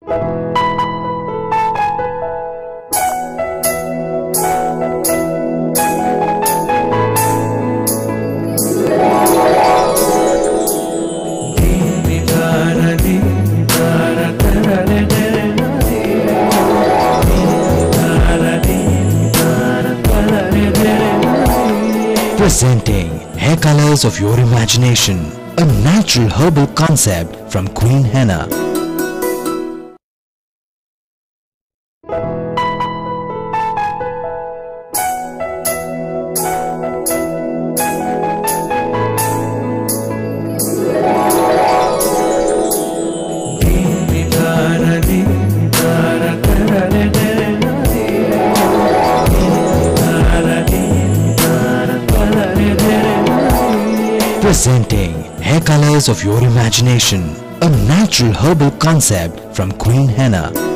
Presenting Hair Colors of Your Imagination, a natural herbal concept from Queen Henna. Presenting Hair Colors of Your Imagination, a natural herbal concept from Queen Henna.